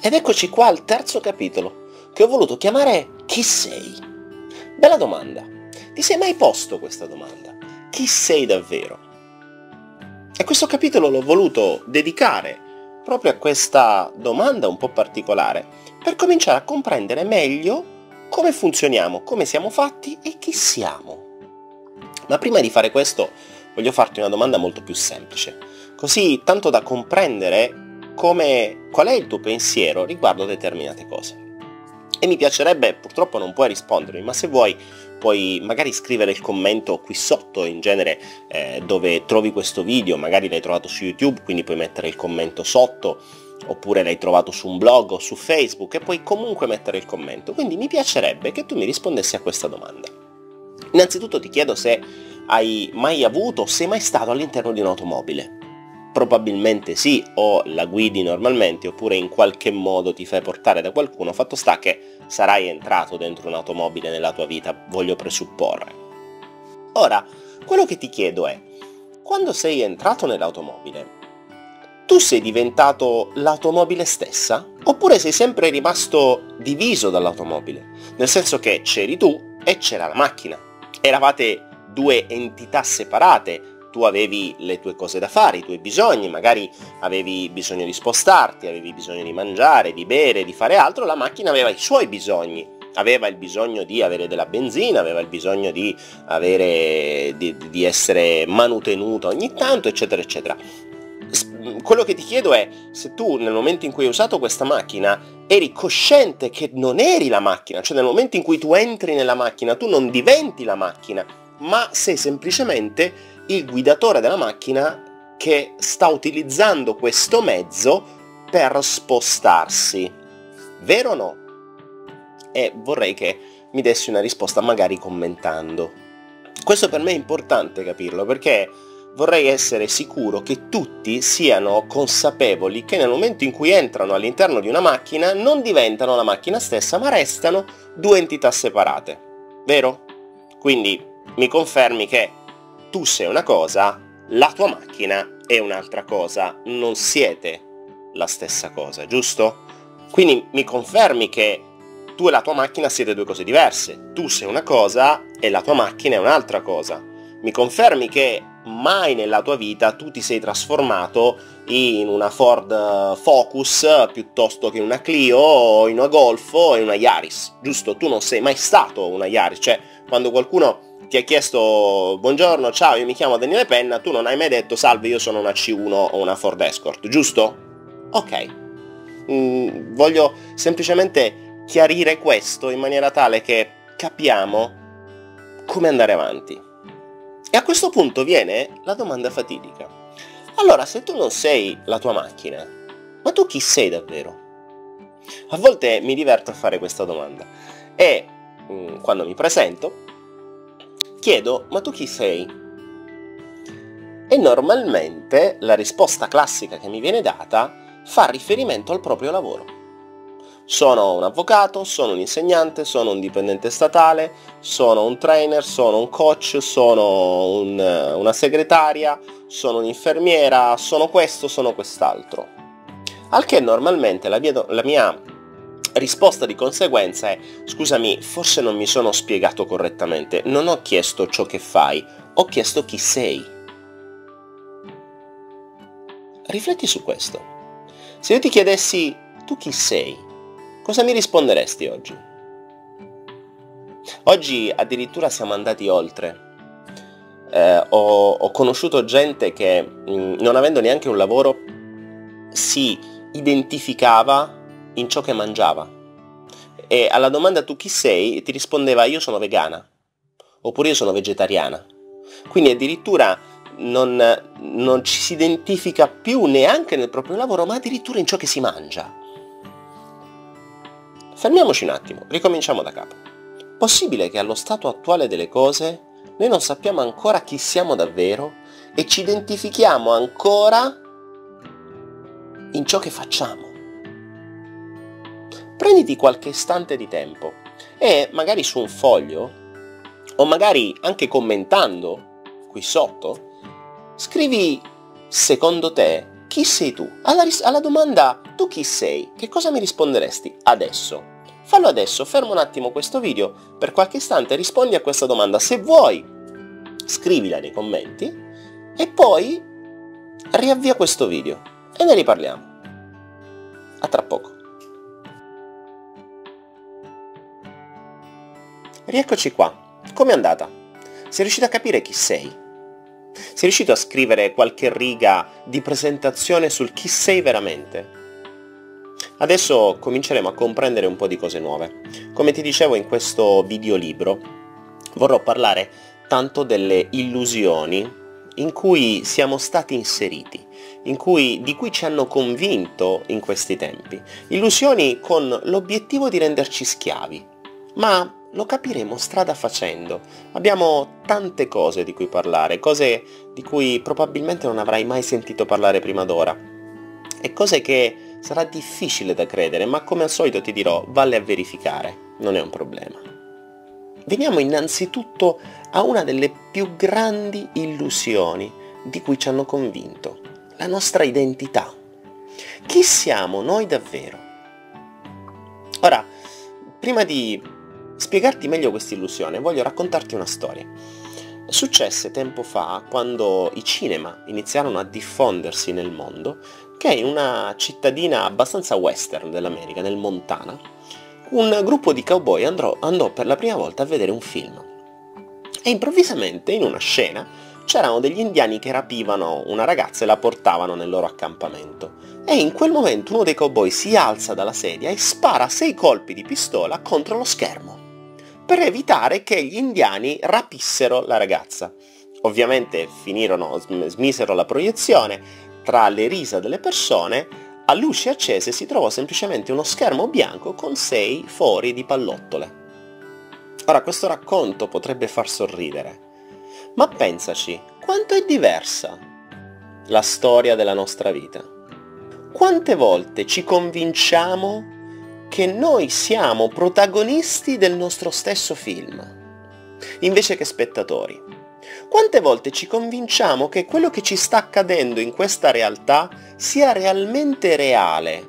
Ed eccoci qua al terzo capitolo, che ho voluto chiamare Chi sei? Bella domanda. Ti sei mai posto questa domanda? Chi sei davvero? E questo capitolo l'ho voluto dedicare proprio a questa domanda un po' particolare, per cominciare a comprendere meglio come funzioniamo, come siamo fatti e chi siamo. Ma prima di fare questo voglio farti una domanda molto più semplice, così tanto da comprendere qual è il tuo pensiero riguardo determinate cose. E mi piacerebbe, purtroppo non puoi rispondermi, ma se vuoi puoi magari scrivere il commento qui sotto, in genere dove trovi questo video, magari l'hai trovato su YouTube, quindi puoi mettere il commento sotto, oppure l'hai trovato su un blog o su Facebook e puoi comunque mettere il commento. Quindi mi piacerebbe che tu mi rispondessi a questa domanda. Innanzitutto ti chiedo se hai mai avuto o sei mai stato all'interno di un'automobile. Probabilmente sì, o la guidi normalmente, oppure in qualche modo ti fai portare da qualcuno, fatto sta che sarai entrato dentro un'automobile nella tua vita, voglio presupporre. Ora, quello che ti chiedo è, quando sei entrato nell'automobile, tu sei diventato l'automobile stessa? Oppure sei sempre rimasto diviso dall'automobile? Nel senso che c'eri tu e c'era la macchina. Eravate due entità separate. Tu avevi le tue cose da fare, i tuoi bisogni, magari avevi bisogno di spostarti, avevi bisogno di mangiare, di bere, di fare altro, la macchina aveva i suoi bisogni, aveva il bisogno di avere della benzina, aveva il bisogno di essere manutenuta ogni tanto, eccetera, eccetera. Quello che ti chiedo è, se tu nel momento in cui hai usato questa macchina eri cosciente che non eri la macchina, cioè nel momento in cui tu entri nella macchina tu non diventi la macchina, ma sei semplicemente il guidatore della macchina che sta utilizzando questo mezzo per spostarsi. Vero o no? E vorrei che mi dessi una risposta magari commentando. Questo per me è importante capirlo, perché vorrei essere sicuro che tutti siano consapevoli che nel momento in cui entrano all'interno di una macchina non diventano la macchina stessa, ma restano due entità separate. Vero? Quindi mi confermi che tu sei una cosa, la tua macchina è un'altra cosa, non siete la stessa cosa, giusto? Quindi mi confermi che tu e la tua macchina siete due cose diverse, tu sei una cosa e la tua macchina è un'altra cosa. Mi confermi che mai nella tua vita tu ti sei trasformato in una Ford Focus piuttosto che in una Clio o in una Golf o in una Yaris, giusto? Tu non sei mai stato una Yaris, cioè quando qualcuno ti ha chiesto buongiorno, ciao, io mi chiamo Daniele Penna, tu non hai mai detto salve, io sono una C1 o una Ford Escort, giusto? Ok. Voglio semplicemente chiarire questo in maniera tale che capiamo come andare avanti. E a questo punto viene la domanda fatidica. Allora, se tu non sei la tua macchina, ma tu chi sei davvero? A volte mi diverto a fare questa domanda e quando mi presento chiedo, ma tu chi sei? E normalmente la risposta classica che mi viene data fa riferimento al proprio lavoro. Sono un avvocato, sono un insegnante, sono un dipendente statale, sono un trainer, sono un coach, sono una segretaria, sono un'infermiera, sono questo, sono quest'altro. Al che normalmente la mia risposta di conseguenza è: scusami, forse non mi sono spiegato correttamente, non ho chiesto ciò che fai, ho chiesto chi sei. Rifletti su questo. Se io ti chiedessi tu chi sei, cosa mi risponderesti oggi? Oggi addirittura siamo andati oltre. Ho conosciuto gente che, non avendo neanche un lavoro, si identificava in ciò che mangiava. E alla domanda tu chi sei ti rispondeva io sono vegana, oppure io sono vegetariana. Quindi addirittura non ci si identifica più neanche nel proprio lavoro, ma addirittura in ciò che si mangia. Fermiamoci un attimo, ricominciamo da capo. Possibile che allo stato attuale delle cose noi non sappiamo ancora chi siamo davvero e ci identifichiamo ancora in ciò che facciamo? Prenditi qualche istante di tempo e magari su un foglio, o magari anche commentando qui sotto, scrivi secondo te chi sei tu? Alla domanda tu chi sei? Che cosa mi risponderesti adesso? Fallo adesso, fermo un attimo questo video per qualche istante e rispondi a questa domanda. Se vuoi, scrivila nei commenti e poi riavvia questo video e ne riparliamo. A tra poco. Rieccoci qua. Com'è andata? Sei riuscito a capire chi sei? Sei riuscito a scrivere qualche riga di presentazione sul chi sei veramente? Adesso cominceremo a comprendere un po' di cose nuove. Come ti dicevo in questo videolibro, vorrò parlare tanto delle illusioni in cui siamo stati inseriti, di cui ci hanno convinto in questi tempi. Illusioni con l'obiettivo di renderci schiavi, ma lo capiremo strada facendo. Abbiamo tante cose di cui parlare, cose di cui probabilmente non avrai mai sentito parlare prima d'ora, e cose che sarà difficile da credere, ma come al solito ti dirò, valle a verificare, non è un problema. Veniamo innanzitutto a una delle più grandi illusioni di cui ci hanno convinto, la nostra identità. Chi siamo noi davvero? Ora, prima di spiegarti meglio questa illusione, voglio raccontarti una storia. Successe tempo fa, quando i cinema iniziarono a diffondersi nel mondo, che in una cittadina abbastanza western dell'America, nel Montana, un gruppo di cowboy andò per la prima volta a vedere un film. E improvvisamente, in una scena, c'erano degli indiani che rapivano una ragazza e la portavano nel loro accampamento. E in quel momento uno dei cowboy si alza dalla sedia e spara 6 colpi di pistola contro lo schermo, per evitare che gli indiani rapissero la ragazza. Ovviamente smisero la proiezione. Tra le risa delle persone, a luci accese si trovò semplicemente uno schermo bianco con 6 fori di pallottole. Ora, questo racconto potrebbe far sorridere, ma pensaci, quanto è diversa la storia della nostra vita. Quante volte ci convinciamo che noi siamo protagonisti del nostro stesso film, invece che spettatori? Quante volte ci convinciamo che quello che ci sta accadendo in questa realtà sia realmente reale?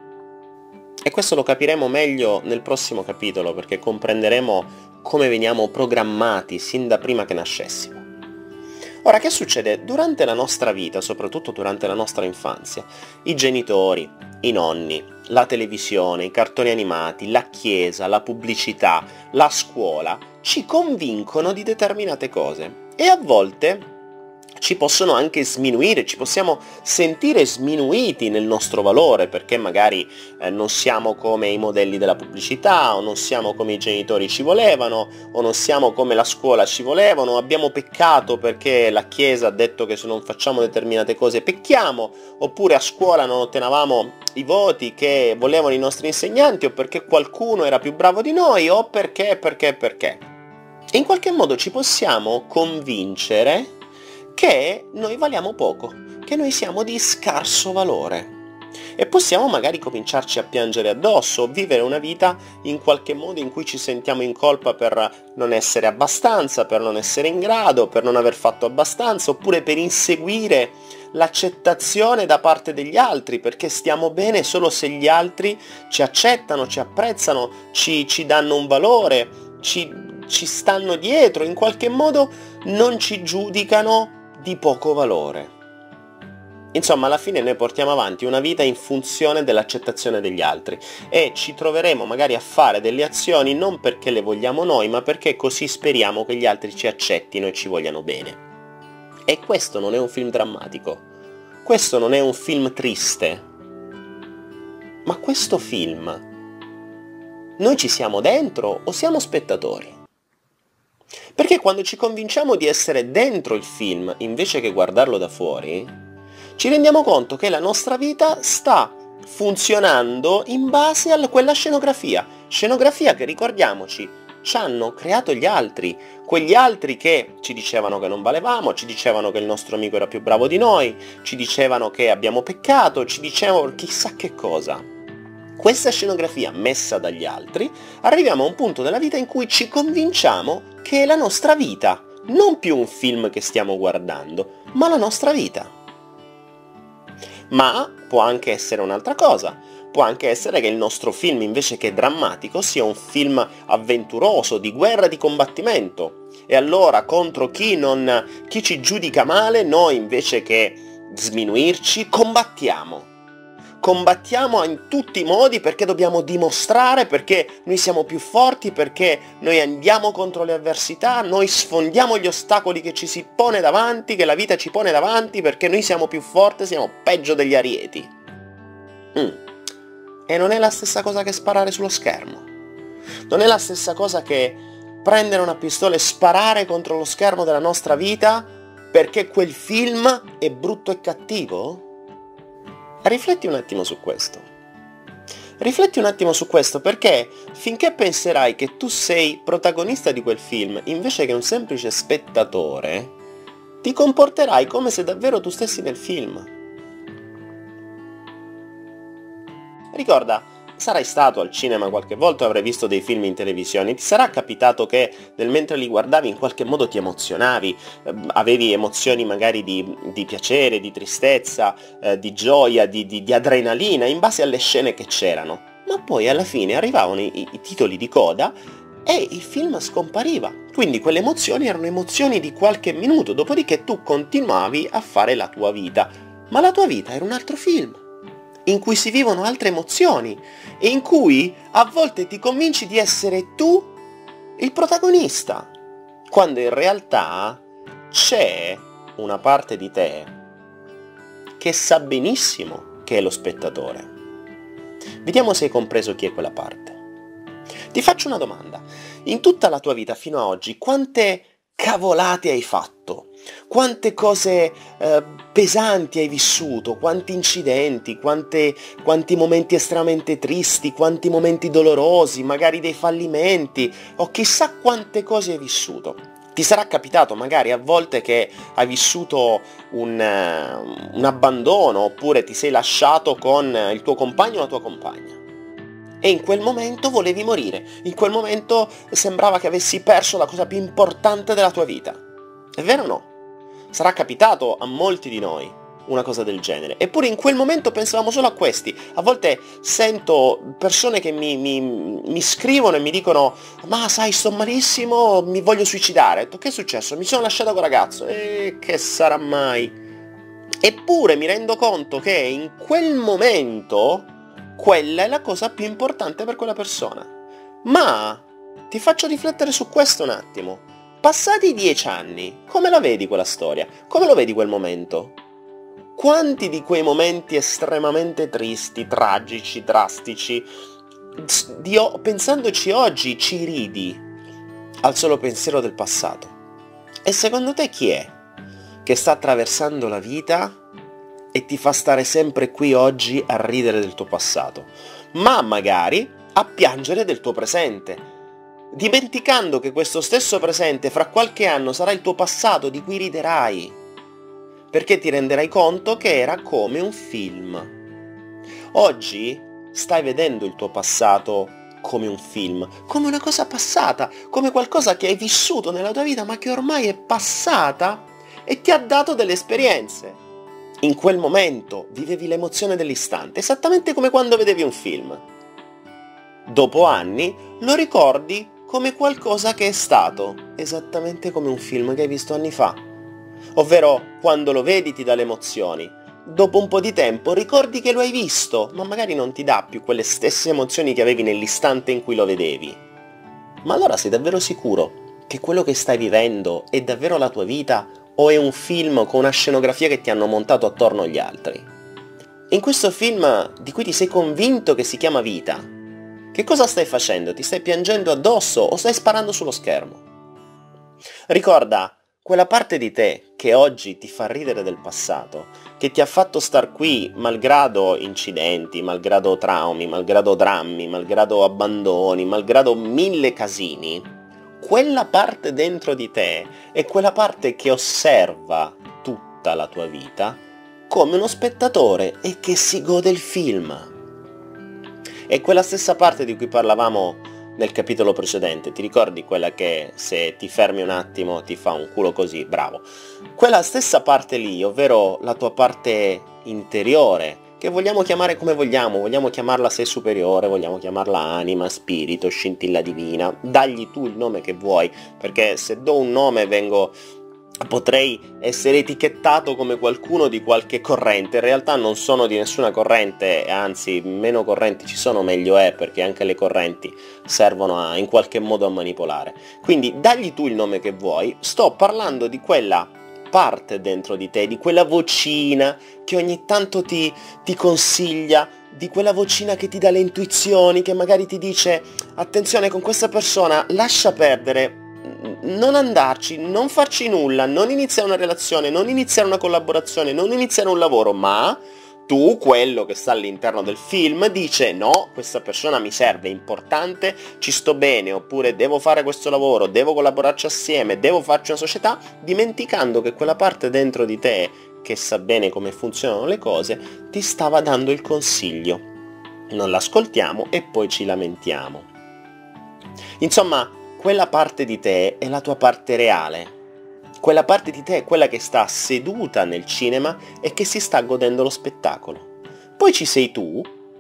E questo lo capiremo meglio nel prossimo capitolo, perché comprenderemo come veniamo programmati sin da prima che nascessimo. Ora, che succede? Durante la nostra vita, soprattutto durante la nostra infanzia, i genitori, i nonni, la televisione, i cartoni animati, la chiesa, la pubblicità, la scuola, ci convincono di determinate cose. E a volte ci possono anche sminuire, ci possiamo sentire sminuiti nel nostro valore, perché magari non siamo come i modelli della pubblicità, o non siamo come i genitori ci volevano, o non siamo come la scuola ci volevano, o abbiamo peccato perché la Chiesa ha detto che se non facciamo determinate cose pecchiamo, oppure a scuola non ottenevamo i voti che volevano i nostri insegnanti, o perché qualcuno era più bravo di noi, o perché. E in qualche modo ci possiamo convincere che noi valiamo poco, che noi siamo di scarso valore. E possiamo magari cominciarci a piangere addosso, o vivere una vita in qualche modo in cui ci sentiamo in colpa per non essere abbastanza, per non essere in grado, per non aver fatto abbastanza, oppure per inseguire l'accettazione da parte degli altri, perché stiamo bene solo se gli altri ci accettano, ci apprezzano, ci danno un valore, ci stanno dietro, in qualche modo non ci giudicano di poco valore. Insomma, alla fine noi portiamo avanti una vita in funzione dell'accettazione degli altri e ci troveremo magari a fare delle azioni non perché le vogliamo noi, ma perché così speriamo che gli altri ci accettino e ci vogliano bene. E questo non è un film drammatico, questo non è un film triste, ma questo film noi ci siamo dentro o siamo spettatori? Perché quando ci convinciamo di essere dentro il film invece che guardarlo da fuori, ci rendiamo conto che la nostra vita sta funzionando in base a quella scenografia che, ricordiamoci, ci hanno creato gli altri, quegli altri che ci dicevano che non valevamo, ci dicevano che il nostro amico era più bravo di noi, ci dicevano che abbiamo peccato, ci dicevano chissà che cosa. Questa scenografia messa dagli altri, arriviamo a un punto della vita in cui ci convinciamo che è la nostra vita, non più un film che stiamo guardando, ma la nostra vita. Ma può anche essere un'altra cosa. Può anche essere che il nostro film, invece che drammatico, sia un film avventuroso, di guerra, di combattimento. E allora, contro chi ci giudica male, noi invece che sminuirci, combattiamo. Combattiamo in tutti i modi perché dobbiamo dimostrare, perché noi siamo più forti, perché noi andiamo contro le avversità, noi sfondiamo gli ostacoli che ci si pone davanti, che la vita ci pone davanti, perché noi siamo più forti, siamo peggio degli arieti. E non è la stessa cosa che sparare sullo schermo. Non è la stessa cosa che prendere una pistola e sparare contro lo schermo della nostra vita perché quel film è brutto e cattivo? Rifletti un attimo su questo. Rifletti un attimo su questo perché finché penserai che tu sei protagonista di quel film invece che un semplice spettatore, ti comporterai come se davvero tu stessi nel film. Ricorda, sarai stato al cinema qualche volta o avrai visto dei film in televisione, ti sarà capitato che mentre li guardavi in qualche modo ti emozionavi, avevi emozioni magari di piacere, di tristezza, di gioia, di adrenalina, in base alle scene che c'erano. Ma poi alla fine arrivavano i titoli di coda e il film scompariva. Quindi quelle emozioni erano emozioni di qualche minuto, dopodiché tu continuavi a fare la tua vita. Ma la tua vita era un altro film, in cui si vivono altre emozioni e in cui a volte ti convinci di essere tu il protagonista, quando in realtà c'è una parte di te che sa benissimo che è lo spettatore. Vediamo se hai compreso chi è quella parte. Ti faccio una domanda. In tutta la tua vita fino a oggi, quante cavolate hai fatto? Quante cose pesanti hai vissuto? Quanti incidenti? Quanti momenti estremamente tristi? Quanti momenti dolorosi? Magari dei fallimenti? O chissà quante cose hai vissuto. Ti sarà capitato magari a volte che hai vissuto un abbandono oppure ti sei lasciato con il tuo compagno o la tua compagna. E in quel momento volevi morire, in quel momento sembrava che avessi perso la cosa più importante della tua vita. È vero o no? Sarà capitato a molti di noi una cosa del genere. Eppure in quel momento pensavamo solo a questi. A volte sento persone che mi scrivono e mi dicono: ma sai, sto malissimo, mi voglio suicidare. Ho detto: che è successo? Mi sono lasciato quel ragazzo. E che sarà mai? Eppure mi rendo conto che in quel momento quella è la cosa più importante per quella persona. Ma ti faccio riflettere su questo un attimo. Passati 10 anni, come la vedi quella storia? Come lo vedi quel momento? Quanti di quei momenti estremamente tristi, tragici, drastici, pensandoci oggi, ci ridi al solo pensiero del passato? E secondo te chi è che sta attraversando la vita e ti fa stare sempre qui oggi a ridere del tuo passato, ma magari a piangere del tuo presente, dimenticando che questo stesso presente fra qualche anno sarà il tuo passato di cui riderai, perché ti renderai conto che era come un film. Oggi stai vedendo il tuo passato come un film, come una cosa passata, come qualcosa che hai vissuto nella tua vita ma che ormai è passata e ti ha dato delle esperienze. In quel momento vivevi l'emozione dell'istante, esattamente come quando vedevi un film. Dopo anni lo ricordi come qualcosa che è stato, esattamente come un film che hai visto anni fa. Ovvero, quando lo vedi ti dà le emozioni. Dopo un po' di tempo ricordi che lo hai visto, ma magari non ti dà più quelle stesse emozioni che avevi nell'istante in cui lo vedevi. Ma allora sei davvero sicuro che quello che stai vivendo è davvero la tua vita o è un film con una scenografia che ti hanno montato attorno agli altri? In questo film di cui ti sei convinto che si chiama vita, che cosa stai facendo? Ti stai piangendo addosso o stai sparando sullo schermo? Ricorda, quella parte di te che oggi ti fa ridere del passato, che ti ha fatto star qui malgrado incidenti, malgrado traumi, malgrado drammi, malgrado abbandoni, malgrado 1000 casini, quella parte dentro di te è quella parte che osserva tutta la tua vita come uno spettatore e che si gode il film. È quella stessa parte di cui parlavamo nel capitolo precedente, ti ricordi quella che se ti fermi un attimo ti fa un culo così, bravo. Quella stessa parte lì, ovvero la tua parte interiore, che vogliamo chiamare come vogliamo chiamarla sé superiore, vogliamo chiamarla anima, spirito, scintilla divina, dagli tu il nome che vuoi, perché se do un nome potrei essere etichettato come qualcuno di qualche corrente. In realtà non sono di nessuna corrente, anzi meno correnti ci sono meglio è, perché anche le correnti servono in qualche modo a manipolare. Quindi dagli tu il nome che vuoi, sto parlando di quella parte dentro di te, di quella vocina che ogni tanto ti consiglia, di quella vocina che ti dà le intuizioni, che magari ti dice attenzione con questa persona, lascia perdere, non andarci, non farci nulla, non iniziare una relazione, non iniziare una collaborazione, non iniziare un lavoro, ma tu, quello che sta all'interno del film, dice no, questa persona mi serve, è importante, ci sto bene, oppure devo fare questo lavoro, devo collaborarci assieme, devo farci una società, dimenticando che quella parte dentro di te che sa bene come funzionano le cose ti stava dando il consiglio. Non l'ascoltiamo e poi ci lamentiamo. Insomma, quella parte di te è la tua parte reale. Quella parte di te è quella che sta seduta nel cinema e che si sta godendo lo spettacolo. Poi ci sei tu,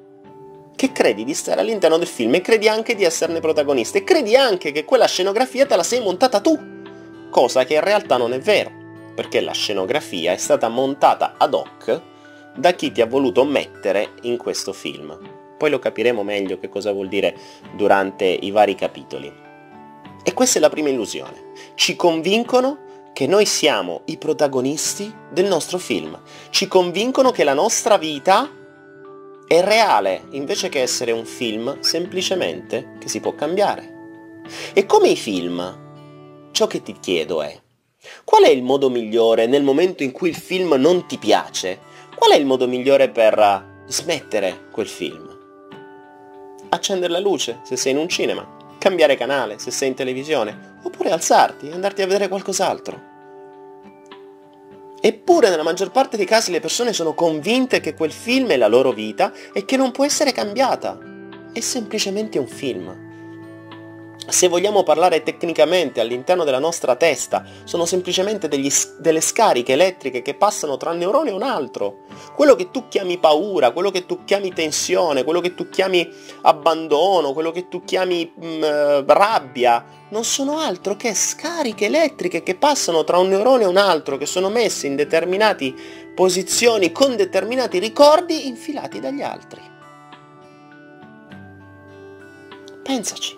che credi di stare all'interno del film e credi anche di esserne protagonista e credi anche che quella scenografia te la sei montata tu, cosa che in realtà non è vero, perché la scenografia è stata montata ad hoc da chi ti ha voluto mettere in questo film. Poi lo capiremo meglio che cosa vuol dire durante i vari capitoli. E questa è la prima illusione. Ci convincono che noi siamo i protagonisti del nostro film. Ci convincono che la nostra vita è reale, invece che essere un film semplicemente che si può cambiare. E come i film, ciò che ti chiedo è: qual è il modo migliore nel momento in cui il film non ti piace? Qual è il modo migliore per smettere quel film? Accendere la luce se sei in un cinema, cambiare canale se sei in televisione, oppure alzarti e andarti a vedere qualcos'altro. Eppure nella maggior parte dei casi le persone sono convinte che quel film è la loro vita e che non può essere cambiata. È semplicemente un film. Se vogliamo parlare tecnicamente, all'interno della nostra testa sono semplicemente delle scariche elettriche che passano tra un neurone e un altro. Quello che tu chiami paura, quello che tu chiami tensione, quello che tu chiami abbandono, quello che tu chiami rabbia, non sono altro che scariche elettriche che passano tra un neurone e un altro, che sono messe in determinate posizioni con determinati ricordi infilati dagli altri. Pensaci.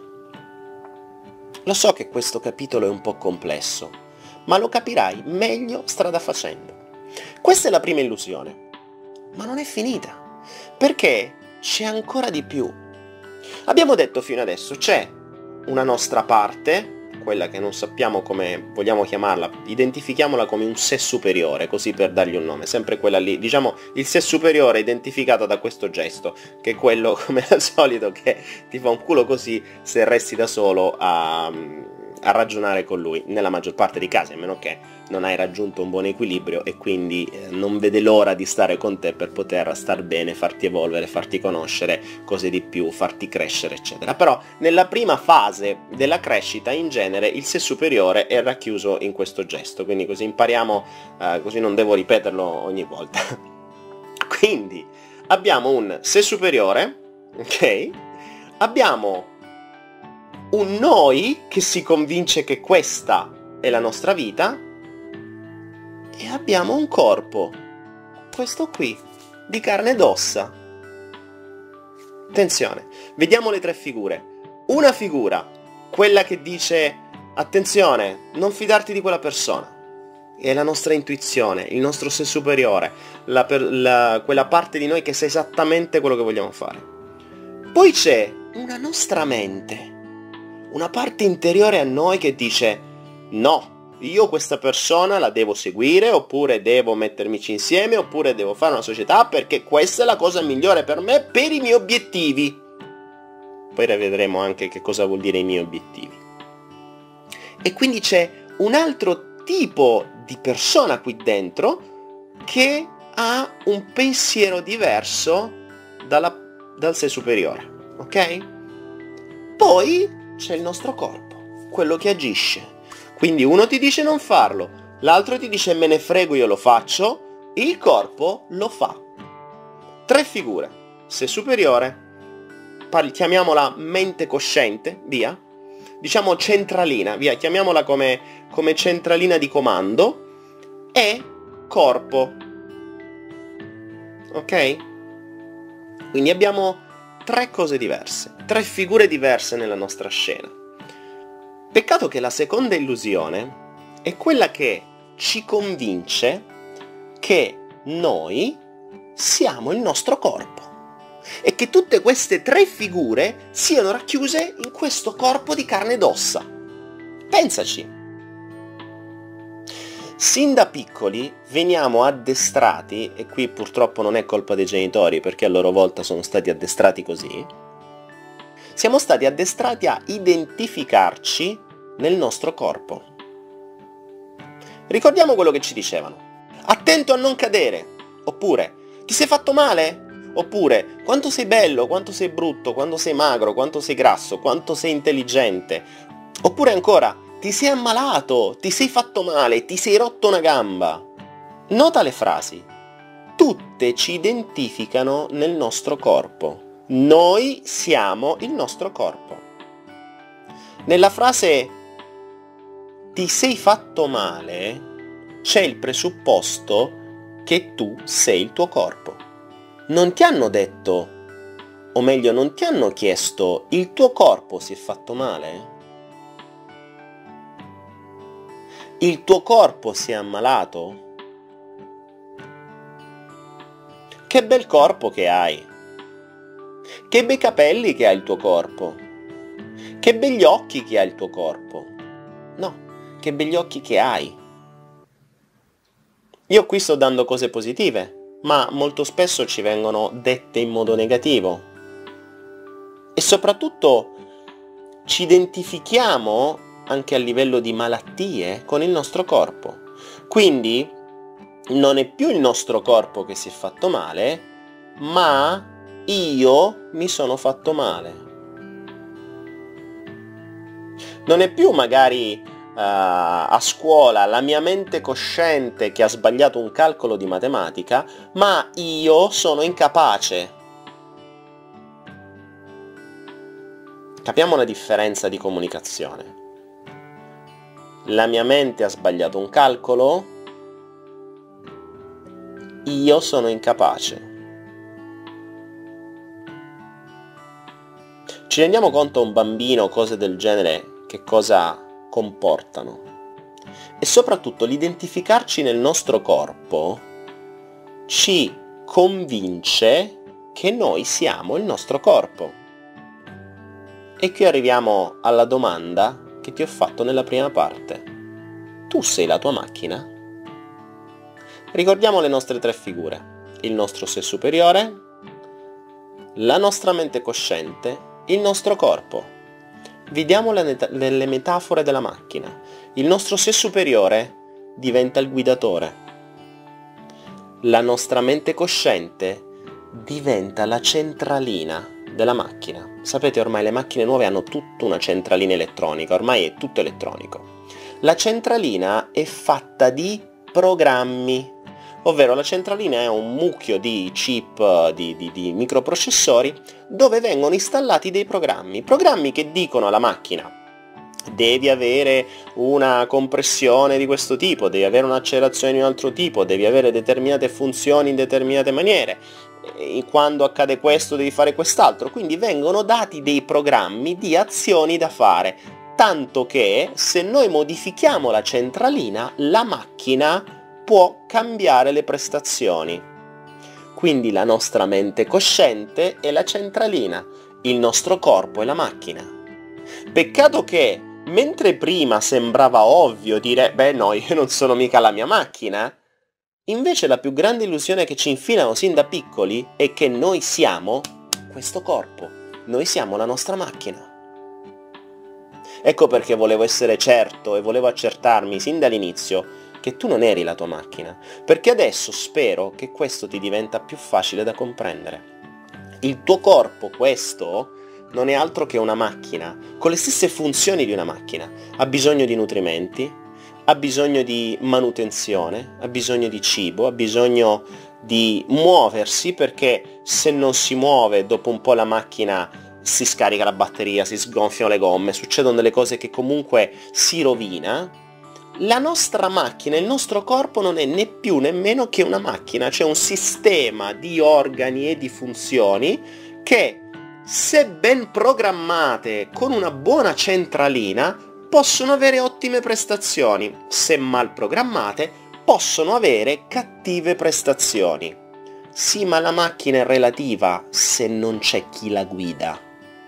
Lo so che questo capitolo è un po' complesso, ma lo capirai meglio strada facendo. Questa è la prima illusione, ma non è finita, perché c'è ancora di più. Abbiamo detto fino adesso, c'è una nostra parte, quella che non sappiamo come vogliamo chiamarla, identifichiamola come un sé superiore, così per dargli un nome, sempre quella lì, diciamo il sé superiore identificato da questo gesto, che è quello come al solito che ti fa un culo così se resti da solo a ragionare con lui, nella maggior parte dei casi, a meno che non hai raggiunto un buon equilibrio e quindi non vede l'ora di stare con te per poter star bene, farti evolvere, farti conoscere cose di più, farti crescere, eccetera. Però nella prima fase della crescita, in genere, il sé superiore è racchiuso in questo gesto, quindi così impariamo, così non devo ripeterlo ogni volta. Quindi abbiamo un sé superiore, ok? Abbiamo un noi che si convince che questa è la nostra vita e abbiamo un corpo, questo qui, di carne ed ossa. Attenzione, vediamo le tre figure. Una figura, quella che dice attenzione, non fidarti di quella persona. È la nostra intuizione, il nostro sé superiore, quella parte di noi che sa esattamente quello che vogliamo fare. Poi c'è una nostra mente, una parte interiore a noi che dice no, io questa persona la devo seguire, oppure devo mettermici insieme, oppure devo fare una società perché questa è la cosa migliore per me, per i miei obiettivi. Poi vedremo anche che cosa vuol dire i miei obiettivi. E quindi c'è un altro tipo di persona qui dentro che ha un pensiero diverso dal sé superiore, ok? Poi c'è il nostro corpo, quello che agisce. Quindi uno ti dice non farlo, l'altro ti dice me ne frego, io lo faccio, Il corpo lo fa. 3 figure. Se superiore, chiamiamola mente cosciente, via. Diciamo centralina, via, chiamiamola come centralina di comando. E corpo. Ok? Quindi abbiamo 3 cose diverse, 3 figure diverse nella nostra scena. Peccato che la seconda illusione è quella che ci convince che noi siamo il nostro corpo e che tutte queste 3 figure siano racchiuse in questo corpo di carne ed ossa. Pensaci. Sin da piccoli veniamo addestrati, e qui purtroppo non è colpa dei genitori perché a loro volta sono stati addestrati così, siamo stati addestrati a identificarci nel nostro corpo. Ricordiamo quello che ci dicevano. Attento a non cadere, oppure ti sei fatto male? Oppure quanto sei bello, quanto sei brutto, quanto sei magro, quanto sei grasso, quanto sei intelligente. Oppure ancora, ti sei ammalato, ti sei fatto male, ti sei rotto una gamba. Nota le frasi. Tutte ci identificano nel nostro corpo. Noi siamo il nostro corpo. Nella frase ti sei fatto male c'è il presupposto che tu sei il tuo corpo. Non ti hanno detto, o meglio non ti hanno chiesto, il tuo corpo si è fatto male? Il tuo corpo si è ammalato? Che bel corpo che hai! Che bei capelli che ha il tuo corpo! Che begli occhi che ha il tuo corpo! No, che begli occhi che hai! Io qui sto dando cose positive, ma molto spesso ci vengono dette in modo negativo. E soprattutto ci identifichiamo anche a livello di malattie con il nostro corpo. Quindi non è più il nostro corpo che si è fatto male, ma io mi sono fatto male. Non è più magari a scuola la mia mente cosciente che ha sbagliato un calcolo di matematica, ma io sono incapace. Capiamo la differenza di comunicazione. La mia mente ha sbagliato un calcolo, io sono incapace. Ci rendiamo conto a un bambino cose del genere che cosa comportano? E soprattutto l'identificarci nel nostro corpo ci convince che noi siamo il nostro corpo. E qui arriviamo alla domanda che ti ho fatto nella prima parte. Tu sei la tua macchina? Ricordiamo le nostre 3 figure. Il nostro sé superiore, la nostra mente cosciente, il nostro corpo. Vediamo le metafore della macchina. Il nostro sé superiore diventa il guidatore. La nostra mente cosciente diventa la centralina della macchina. Sapete, ormai le macchine nuove hanno tutta una centralina elettronica, ormai è tutto elettronico. La centralina è fatta di programmi, ovvero la centralina è un mucchio di chip, di microprocessori, dove vengono installati dei programmi che dicono alla macchina: devi avere una compressione di questo tipo, devi avere un'accelerazione di un altro tipo, devi avere determinate funzioni in determinate maniere, e quando accade questo devi fare quest'altro. Quindi vengono dati dei programmi di azioni da fare, tanto che se noi modifichiamo la centralina, la macchina può cambiare le prestazioni. Quindi la nostra mente cosciente è la centralina, il nostro corpo è la macchina. Peccato che, mentre prima sembrava ovvio dire beh no, io non sono mica la mia macchina, invece la più grande illusione che ci infilano sin da piccoli è che noi siamo questo corpo, noi siamo la nostra macchina. Ecco perché volevo essere certo e volevo accertarmi sin dall'inizio che tu non eri la tua macchina, perché adesso spero che questo ti diventa più facile da comprendere. Il tuo corpo, questo, non è altro che una macchina, con le stesse funzioni di una macchina. Ha bisogno di nutrimenti, ha bisogno di manutenzione, ha bisogno di cibo, ha bisogno di muoversi, perché se non si muove dopo un po' la macchina si scarica la batteria, si sgonfiano le gomme, succedono delle cose che comunque si rovina. La nostra macchina, il nostro corpo non è né più né meno che una macchina, c'è un sistema di organi e di funzioni che, se ben programmate con una buona centralina, possono avere ottime prestazioni, se mal programmate possono avere cattive prestazioni. Sì, ma la macchina è relativa se non c'è chi la guida.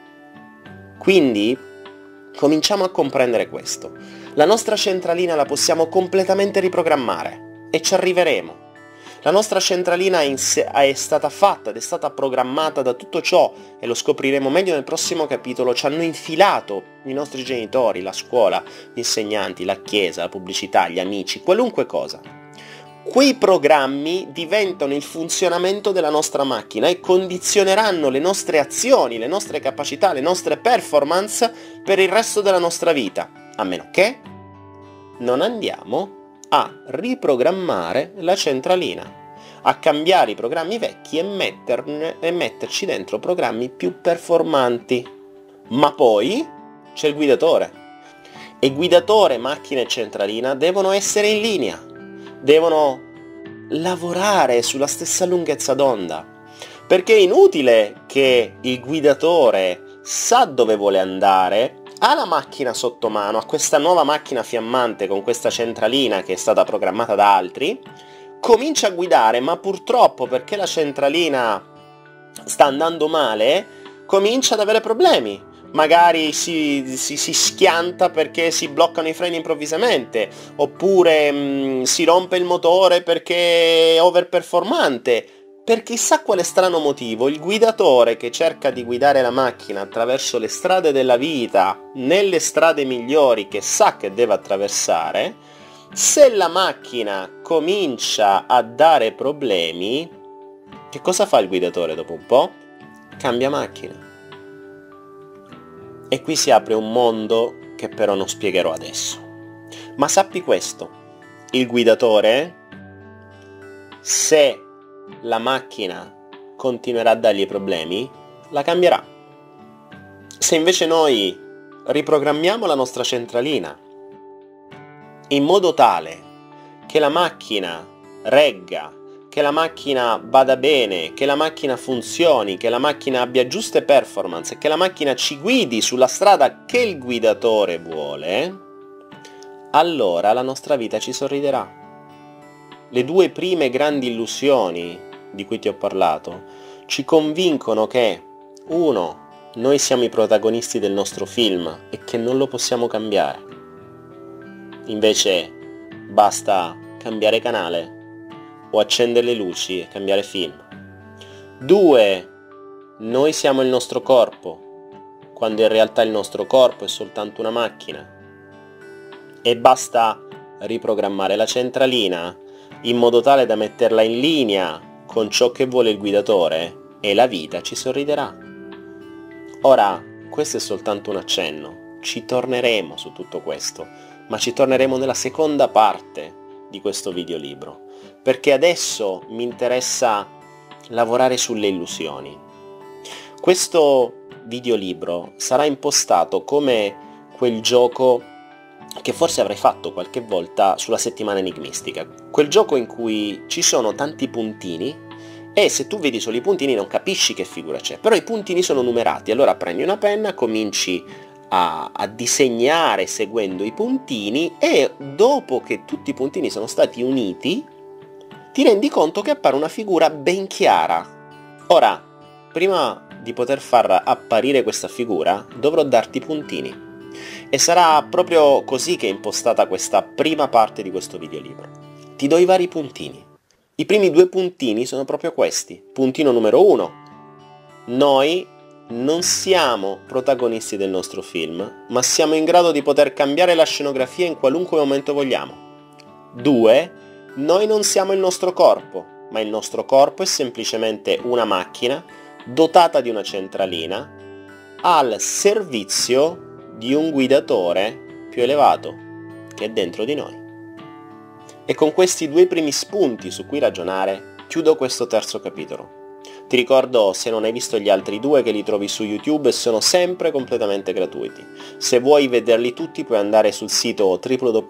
Quindi cominciamo a comprendere questo. La nostra centralina la possiamo completamente riprogrammare e ci arriveremo. La nostra centralina è stata fatta ed è stata programmata da tutto ciò, e lo scopriremo meglio nel prossimo capitolo. Ci hanno infilato i nostri genitori, la scuola, gli insegnanti, la chiesa, la pubblicità, gli amici, qualunque cosa. Quei programmi diventano il funzionamento della nostra macchina e condizioneranno le nostre azioni, le nostre capacità, le nostre performance per il resto della nostra vita, a meno che non andiamo a riprogrammare la centralina, a cambiare i programmi vecchi e metterci dentro programmi più performanti. Ma poi c'è il guidatore. E guidatore, macchina e centralina devono essere in linea, devono lavorare sulla stessa lunghezza d'onda, perché è inutile che il guidatore sa dove vuole andare, ha la macchina sotto mano, ha questa nuova macchina fiammante con questa centralina che è stata programmata da altri, comincia a guidare, ma purtroppo, perché la centralina sta andando male, comincia ad avere problemi. Magari si schianta perché si bloccano i freni improvvisamente, oppure si rompe il motore perché è overperformante. Per chissà quale strano motivo, il guidatore che cerca di guidare la macchina attraverso le strade della vita, nelle strade migliori che sa che deve attraversare, se la macchina comincia a dare problemi, che cosa fa il guidatore dopo un po'? Cambia macchina. E qui si apre un mondo che però non spiegherò adesso. Ma sappi questo, il guidatore, se la macchina continuerà a dargli problemi, la cambierà. Se invece noi riprogrammiamo la nostra centralina in modo tale che la macchina regga, che la macchina vada bene, che la macchina funzioni, che la macchina abbia giuste performance e che la macchina ci guidi sulla strada che il guidatore vuole, allora la nostra vita ci sorriderà. Le due prime grandi illusioni di cui ti ho parlato ci convincono che, 1, noi siamo i protagonisti del nostro film e che non lo possiamo cambiare. Invece basta cambiare canale o accendere le luci e cambiare film. 2, noi siamo il nostro corpo, quando in realtà il nostro corpo è soltanto una macchina. E basta riprogrammare la centralina in modo tale da metterla in linea con ciò che vuole il guidatore e la vita ci sorriderà. Ora, questo è soltanto un accenno, ci torneremo su tutto questo, ma ci torneremo nella seconda parte di questo videolibro, perché adesso mi interessa lavorare sulle illusioni. Questo videolibro sarà impostato come quel gioco che forse avrai fatto qualche volta sulla settimana enigmistica, quel gioco in cui ci sono tanti puntini e se tu vedi solo i puntini non capisci che figura c'è, però i puntini sono numerati, allora prendi una penna, cominci a disegnare seguendo i puntini e dopo che tutti i puntini sono stati uniti ti rendi conto che appare una figura ben chiara. Ora, prima di poter far apparire questa figura dovrò darti i puntini. E sarà proprio così che è impostata questa prima parte di questo videolibro. Ti do i vari puntini. I primi 2 puntini sono proprio questi. Puntino numero 1. Noi non siamo protagonisti del nostro film, ma siamo in grado di poter cambiare la scenografia in qualunque momento vogliamo. 2. Noi non siamo il nostro corpo, ma il nostro corpo è semplicemente una macchina dotata di una centralina al servizio di un guidatore più elevato che è dentro di noi. E con questi due primi spunti su cui ragionare, chiudo questo terzo capitolo. Ti ricordo, se non hai visto gli altri due, che li trovi su YouTube e sono sempre completamente gratuiti. Se vuoi vederli tutti puoi andare sul sito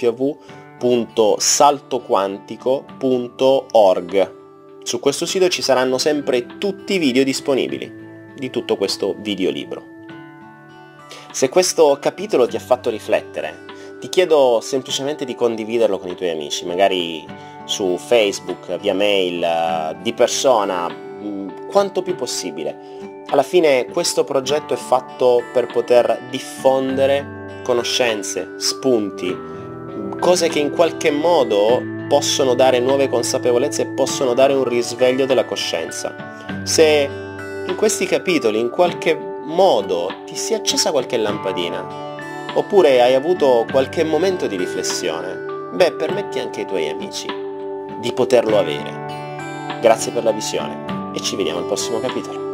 www.saltoquantico.org. Su questo sito ci saranno sempre tutti i video disponibili di tutto questo videolibro. Se questo capitolo ti ha fatto riflettere, ti chiedo semplicemente di condividerlo con i tuoi amici, magari su Facebook, via mail, di persona, quanto più possibile. Alla fine questo progetto è fatto per poter diffondere conoscenze, spunti, cose che in qualche modo possono dare nuove consapevolezze e possono dare un risveglio della coscienza. Se in questi capitoli in qualche modo ti si è accesa qualche lampadina, oppure hai avuto qualche momento di riflessione, permetti anche ai tuoi amici di poterlo avere. Grazie per la visione e ci vediamo al prossimo capitolo.